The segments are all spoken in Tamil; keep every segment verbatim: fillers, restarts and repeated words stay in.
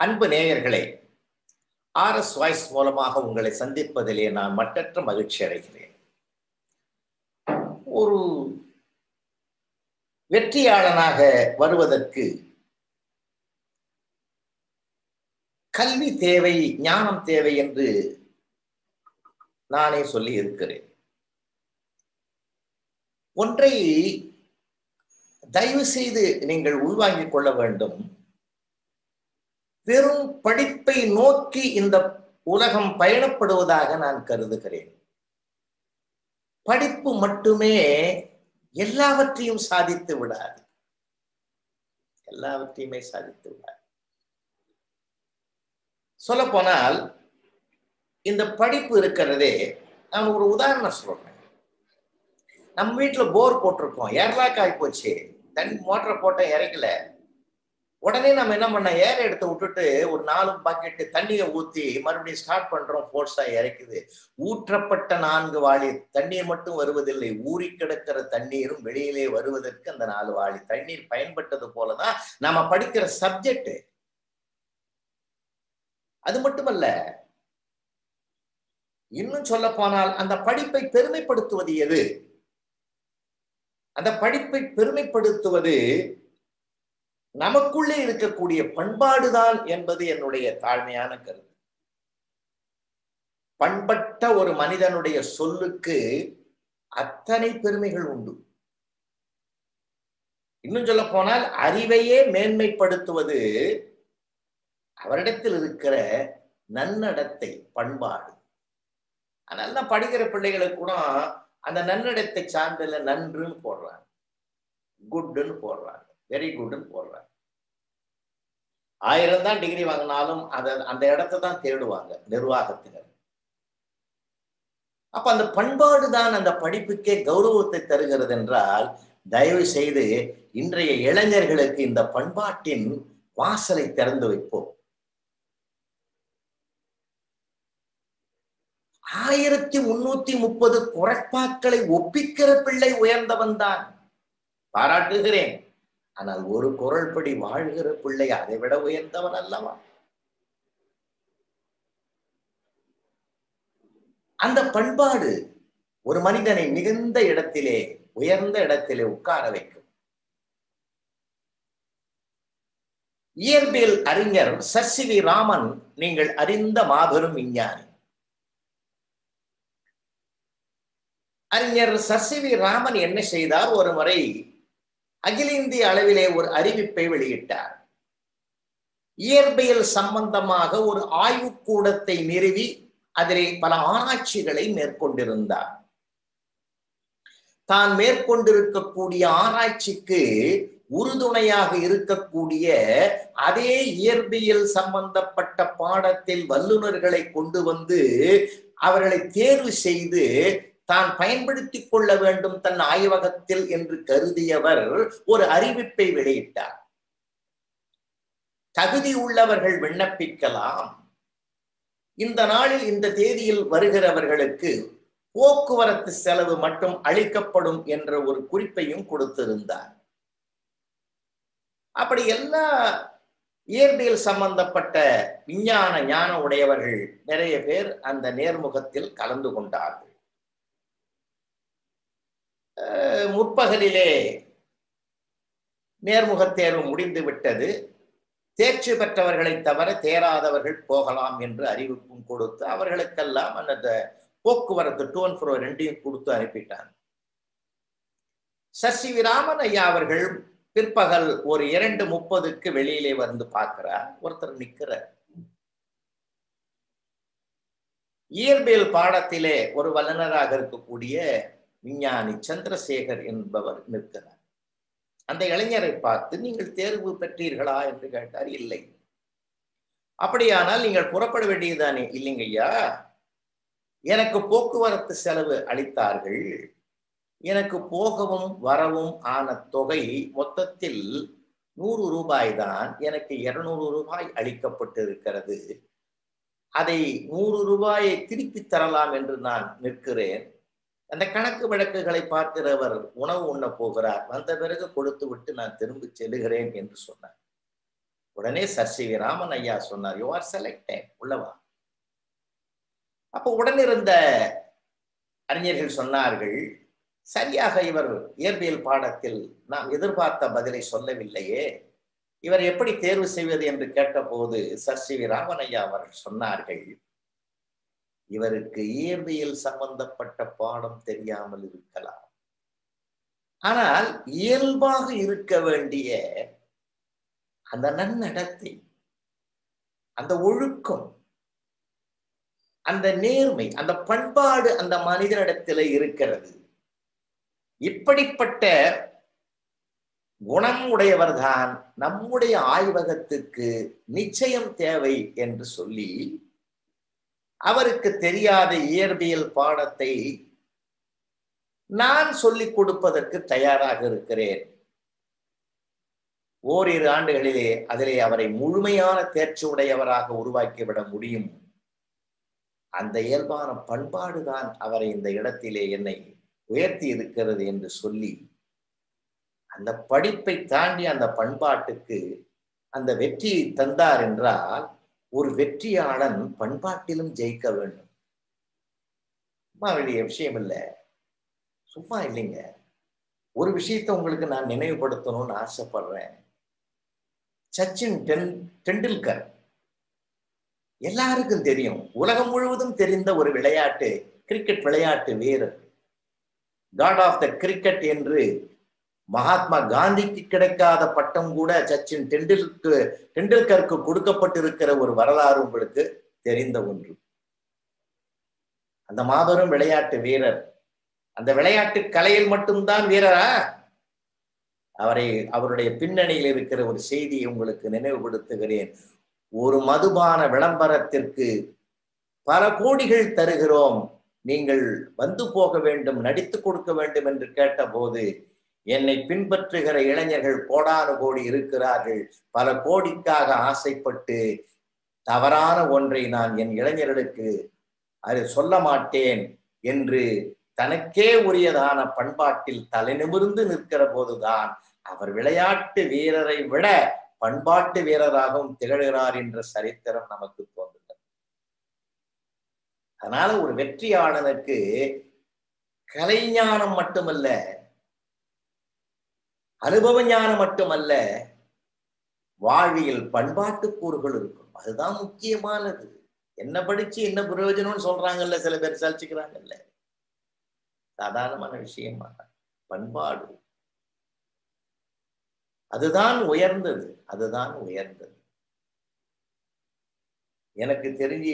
அன்பு நேயர்களே, ஆர்எஸ் வாய்ஸ் மூலமாக உங்களை சந்திப்பதிலே நான் மட்டற்ற மகிழ்ச்சி அடைகிறேன். ஒரு வெற்றியாளனாக வருவதற்கு கல்வி தேவை, ஞானம் தேவை என்று நானே சொல்லி இருக்கிறேன். ஒன்றை தயவு செய்து நீங்கள் உள்வாங்கிக் கொள்ள வேண்டும். வெறும் படிப்பை நோக்கி இந்த உலகம் பயணப்படுவதாக நான் கருதுகிறேன். படிப்பு மட்டுமே எல்லாவற்றையும் சாதித்து விடாது. எல்லாவற்றையுமே சாதித்து விடாது. சொல்ல போனால் இந்த படிப்பு இருக்கிறதே, நான் ஒரு உதாரணம் சொல்றேன். நம்ம வீட்டுல போர் போட்டிருக்கோம், ஏர்லாக் ஆகி போச்சு, தண்ணி மோட்டரை போட்ட இறக்கல. உடனே நம்ம என்ன பண்ண, ஏர் எடுத்து விட்டுட்டு ஒரு நாலு பாக்கெட்டு தண்ணியை ஊத்தி மறுபடியும் ஸ்டார்ட் பண்றோம். போர்ஸா இறக்குது. ஊற்றப்பட்ட நான்கு வாளி தண்ணீர் மட்டும் வருவதில்லை, ஊறி கிடக்கிற தண்ணீரும் வெளியிலே வருவதற்கு அந்த நாலு வாளி தண்ணீர் பயன்பட்டது போலதான் நாம படிக்கிற சப்ஜெக்ட். அது மட்டுமல்ல, இன்னும் சொல்ல போனால் அந்த படிப்பை பெருமைப்படுத்துவது எது? அந்த படிப்பை பெருமைப்படுத்துவது நமக்குள்ளே இருக்கக்கூடிய பண்பாடுதான் என்பது என்னுடைய தாழ்மையான கருத்து. பண்பட்ட ஒரு மனிதனுடைய சொல்லுக்கு அத்தனை பெருமைகள் உண்டு. இன்னும் சொல்ல போனால் அறிவையே மேன்மைப்படுத்துவது அவரிடத்தில் இருக்கிற நன்னடத்தை, பண்பாடு. அதனால படிக்கிற பிள்ளைகளுக்கு கூட அந்த நன்னடத்தை சான்றிதழ நன்றுன்னு போடுறாங்க, குட்னு போடுறாங்க, வெரி குட்னு போடுறாங்க. ஆயிரம் தான் டிகிரி வாங்கினாலும் அத அந்த இடத்தை தான் தேடுவாங்க நிர்வாகத்தினர். அப்ப அந்த பண்பாடு தான் அந்த படிப்புக்கே கௌரவத்தை தருகிறது என்றால், தயவு செய்து இன்றைய இளைஞர்களுக்கு இந்த பண்பாட்டின் வாசலை திறந்து வைப்போம். ஆயிரத்தி முன்னூத்தி முப்பது குறைப்பாக்களை ஒப்பிக்கிற பிள்ளை உயர்ந்தவன் தான், பாராட்டுகிறேன். ஆனால் ஒரு குரல்படி வாழ்கிற பிள்ளை அதை விட உயர்ந்தவன் அல்லவா? அந்த பண்பாடு ஒரு மனிதனை மிகுந்த இடத்திலே, உயர்ந்த இடத்திலே உட்கார வைக்கும். இயற்பியல் அறிஞர் சர் சி வி ராமன் நீங்கள் அறிந்த மாபெரும் விஞ்ஞானி. அறிஞர் சர் சி வி ராமன் என்ன செய்தார்? ஒரு முறை அகில இந்திய அளவிலே ஒரு அறிவிப்பை வெளியிட்டார். இயற்பியல் சம்பந்தமாக ஒரு ஆய்வுக்கூடத்தை நிறுவி அதிலே பல ஆராய்ச்சிகளை மேற்கொண்டிருந்தார். தான் மேற்கொண்டிருக்கக்கூடிய ஆராய்ச்சிக்கு உறுதுணையாக இருக்கக்கூடிய அதே இயற்பியல் சம்பந்தப்பட்ட பாடத்தில் வல்லுநர்களை கொண்டு வந்து அவர்களை தேர்வு செய்து தான் பயன்படுத்திக் கொள்ள வேண்டும் தன் ஆய்வகத்தில் என்று கருதியவர் ஒரு அறிவிப்பை வெளியிட்டார். தகுதி உள்ளவர்கள் விண்ணப்பிக்கலாம், இந்த நாளில் இந்த தேதியில் வருகிறவர்களுக்கு போக்குவரத்து செலவு மட்டும் அளிக்கப்படும் என்ற ஒரு குறிப்பையும் கொடுத்திருந்தார். அப்படி எல்லா இயற்பியல் சம்பந்தப்பட்ட விஞ்ஞான ஞான உடையவர்கள் நிறைய பேர் அந்த நேர்முகத்தில் கலந்து கொண்டார்கள். முற்பகலிலே நேர்முக தேர்வு முடிந்து விட்டது. தேர்ச்சி பெற்றவர்களை தவிர தேராதவர்கள் போகலாம் என்று அறிவிப்பும் கொடுத்து அவர்களுக்கெல்லாம் அந்த போக்குவரத்து டூ அண்ட் ஃப்ரோ ரெண்டையும் கொடுத்து அனுப்பிட்டாங்க. சர் சி வி ராமன் ஐயா அவர்கள் பிற்பகல் ஒரு இரண்டு முப்பதுக்கு வெளியிலே வந்து பார்க்கிறார். ஒருத்தர் நிற்கிறார். இயற்பியல் பாடத்திலே ஒரு வல்லுநராக இருக்கக்கூடிய விஞ்ஞானி சந்திரசேகர் என்பவர் நிற்கிறார். அந்த இளைஞரை பார்த்து, நீங்கள் தேர்வு பெற்றீர்களா என்று கேட்டார். இல்லை. அப்படியானால் நீங்கள் புறப்பட வேண்டியதுதானே? இல்லைங்க ஐயா, எனக்கு போக்குவரத்து செலவு அளித்தார்கள், எனக்கு போகவும் வரவும் ஆன தொகை மொத்தத்தில் நூறு ரூபாய் தான், எனக்கு இருநூறு ரூபாய் அளிக்கப்பட்டு இருக்கிறது, அதை நூறு ரூபாயை திருப்பி தரலாம் என்று நான் நிற்கிறேன். அந்த கணக்கு வழக்குகளை பார்க்கிறவர் உணவு உண்ண போகிறார், வந்த பிறகு கொடுத்து விட்டு நான் திரும்பி செல்கிறேன் என்று சொன்னார். உடனே சர் சி வி ராமன் ஐயா சொன்னார், யூ ஆர் செலக்டட், உள்ளவா. அப்போ உடனிருந்த அறிஞர்கள் சொன்னார்கள், சரியாக இவர் இயற்பியல் பாடத்தில் நாம் எதிர்பார்த்த பதிலை சொல்லவில்லையே, இவர் எப்படி தேர்வு செய்வது என்று கேட்டபோது சர் சி வி ராமன் ஐயா அவர்கள் சொன்னார்கள், இவருக்கு இயற்பியல் சம்பந்தப்பட்ட பாடம் தெரியாமல் இருக்கலாம், ஆனால் இயல்பாக இருக்க வேண்டிய அந்த நன்னடத்தை, அந்த ஒழுக்கம், அந்த நேர்மை, அந்த பண்பாடு அந்த மனிதனிடத்தில் இருக்கிறது. இப்படிப்பட்ட குணம் உடையவர்தான் நம்முடைய ஆய்வகத்துக்கு நிச்சயம் தேவை என்று சொல்லி அவருக்கு தெரியாத இயற்பியல் பாடத்தை நான் சொல்லிக் கொடுப்பதற்கு தயாராக இருக்கிறேன். ஓரிரு ஆண்டுகளிலே அதிலே அவரை முழுமையான தேர்ச்சி உடையவராக உருவாக்கிவிட முடியும். அந்த இயல்பான பண்பாடுதான் அவரை இந்த இடத்திலே என்னை உயர்த்தி இருக்கிறது என்று சொல்லி அந்த படிப்பை தாண்டி அந்த பண்பாட்டுக்கு அந்த வெற்றியை தந்தார் என்றால், ஒரு வெற்றியாளன் பண்பாட்டிலும் ஜெயிக்க வேண்டும். சும்மா வெளிய விஷயம் இல்லை, சும்மா இல்லைங்க. ஒரு விஷயத்தை உங்களுக்கு நான் நினைவுபடுத்தணும்னு ஆசைப்படுறேன். சச்சின் டென் டெண்டுல்கர் எல்லாருக்கும் தெரியும், உலகம் முழுவதும் தெரிந்த ஒரு விளையாட்டு, கிரிக்கெட் விளையாட்டு வீரர், காட் ஆஃப் த கிரிக்கெட் என்று மகாத்மா காந்திக்கு கிடைக்காத பட்டம் கூட சச்சின் டெண்டுல்கர் டெண்டுல்கருக்கு கொடுக்கப்பட்டிருக்கிற ஒரு வரலாறு உங்களுக்கு தெரிந்த ஒன்று. அந்த மாபெரும் விளையாட்டு வீரர், அந்த விளையாட்டு கலையில் மட்டும்தான் வீரரா? அவரை அவருடைய பின்னணியில் இருக்கிற ஒரு செய்தியை உங்களுக்கு நினைவுபடுத்துகிறேன். ஒரு மதுபான விளம்பரத்திற்கு பல கோடிகள் தருகிறோம், நீங்கள் வந்து போக வேண்டும், நடித்து கொடுக்க வேண்டும் என்று கேட்டபோது, என்னை பின்பற்றுகிற இளைஞர்கள் கோடானு கோடி இருக்கிறார்கள், பல கோடிக்காக ஆசைப்பட்டு தவறான ஒன்றை நான் என் இளைஞர்களுக்கு அது சொல்ல மாட்டேன் என்று தனக்கே உரியதான பண்பாட்டில் தலை நிமிர்ந்து நிற்கிற போதுதான் அவர் விளையாட்டு வீரரை விட பண்பாட்டு வீரராகவும் திகழ்கிறார் என்ற சரித்திரம் நமக்கு தோன்றுகிறது. அதனால ஒரு வெற்றியாளனுக்கு கலைஞானம் மட்டுமல்ல, அனுபவ ஞானம் மட்டுமல்ல, வாழ்வியல் பண்பாட்டு கூறுகள் இருக்கும். அதுதான் முக்கியமானது. என்ன படிச்சு என்ன பிரயோஜனம்னு சொல்றாங்கல்ல சில பேர், சலிச்சுக்கிறாங்கல்ல, சாதாரணமான விஷயமா பண்பாடு அதுதான் உயர்ந்தது, அதுதான் உயர்ந்தது. எனக்கு தெரிஞ்சு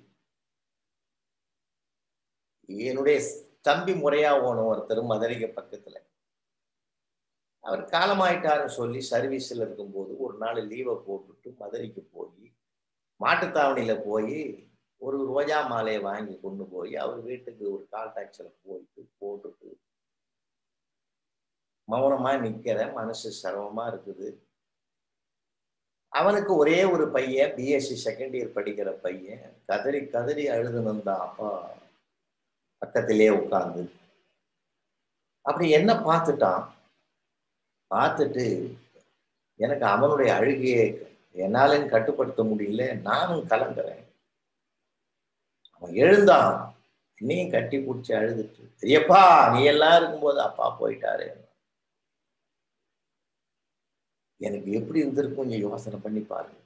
என்னுடைய தம்பி முறையா போனோம் ஒருத்தர் மதுரைக்கு பக்கத்துல, அவர் காலமாயிட்டாருன்னு சொல்லி சர்வீஸ்ல இருக்கும்போது ஒரு நாள் லீவை போட்டுட்டு மதுரைக்கு போய் மாட்டுத்தாவணியில போய் ஒரு ரோஜா மாலையை வாங்கி கொண்டு போய் அவர் வீட்டுக்கு ஒரு கால் டாக்ஸில போயிட்டு போட்டுட்டு மௌனமா நிக்கிற, மனசு சிரமமா இருக்குது. அவனுக்கு ஒரே ஒரு பையன், பிஎஸ்சி செகண்ட் இயர் படிக்கிற பையன், கதறி கதறி அழுது வந்தான் அப்பா பக்கத்திலே உட்கார்ந்து. அப்படி என்ன பார்த்துட்டான், பார்த்துட்டு எனக்கு அவனுடைய அழுகையை என்னாலும் கட்டுப்படுத்த முடியல, நானும் கலங்குறேன். அவன் எழுந்தான், என்னையும் கட்டி பிடிச்சி அழுதுட்டு, ஐயப்பா நீ எல்லாம் இருக்கும்போது அப்பா போயிட்டாரு. எனக்கு எப்படி இருந்திருக்கும் கொஞ்சம் யோசனை பண்ணி பாருங்க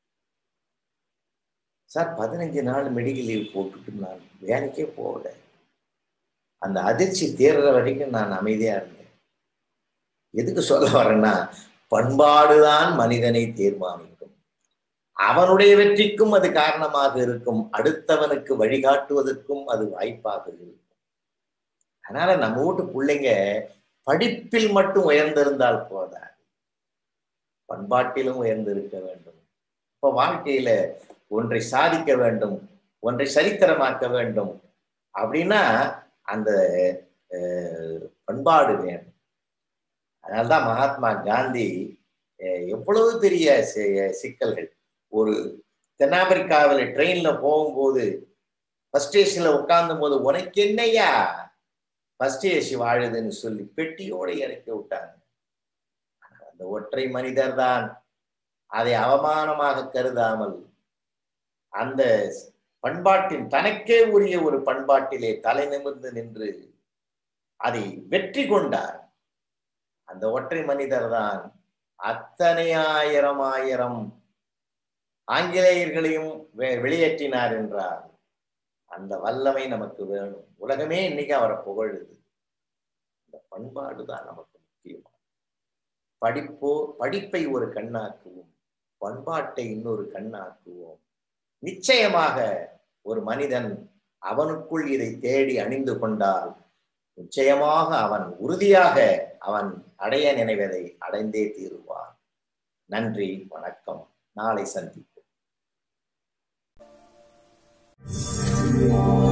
சார். பதினஞ்சு நாள் மெடிக்கல் லீவ் போட்டுட்டு நான் வேலைக்கே போகல. அந்த அதிர்ச்சி தேர்ற வரைக்கும் நான் அமைதியா இருந்தேன். எதுக்கு சொல்ல வரேன்னா, பண்பாடுதான் மனிதனை தீர்மானிக்கும். அவனுடைய வெற்றிக்கும் அது காரணமாக இருக்கும், அடுத்தவனுக்கு வழிகாட்டுவதற்கும் அது வாய்ப்பாக இருக்கும். அதனால நம்ம வீட்டு பிள்ளைங்க படிப்பில் மட்டும் உயர்ந்திருந்தால் போதாது, பண்பாட்டிலும் உயர்ந்திருக்க வேண்டும். இப்ப வாழ்க்கையில ஒன்றை சாதிக்க வேண்டும், ஒன்றை சரித்திரமாக்க வேண்டும் அப்படின்னா அந்த பண்பாடு வேணும். அதனால்தான் மகாத்மா காந்தி எவ்வளவு பெரிய சிக்கல்கள், ஒரு தென்னாப்பிரிக்காவில் ட்ரெயின்ல போகும்போது ஃபர்ஸ்ட் ஏசில உட்கார்ந்தும் போது, உனக்கு என்னையா ஃபர்ஸ்ட் ஏசி வாழுதுன்னு சொல்லி பெட்டியோட இறக்கி விட்டாங்க. அந்த ஒற்றை மனிதர் தான் அதை அவமானமாக கருதாமல் அந்த பண்பாட்டின் தனக்கே உரிய ஒரு பண்பாட்டிலே தலை நிமிர்ந்து நின்று அதை வெற்றி கொண்டார். அந்த ஒற்றை மனிதர் தான் அத்தனை ஆயிரம் ஆயிரம் ஆங்கிலேயர்களையும் வெளியேற்றினார் என்றார். அந்த வல்லமை நமக்கு வேணும். உலகமே இன்னைக்கு அவரை புகழுது. இந்த பண்பாடு தான் நமக்கு முக்கியம். படிப்போ படிப்பை ஒரு கண்ணாக்குவோம், பண்பாட்டை இன்னொரு கண்ணாக்குவோம். நிச்சயமாக ஒரு மனிதன் அவனுக்குள் இதை தேடி அணிந்து கொண்டால் நிச்சயமாக அவன் உறுதியாக அவன் அடைய நினைவதை அடைந்தே தீருவான். நன்றி, வணக்கம். நாளை சந்திப்போம்.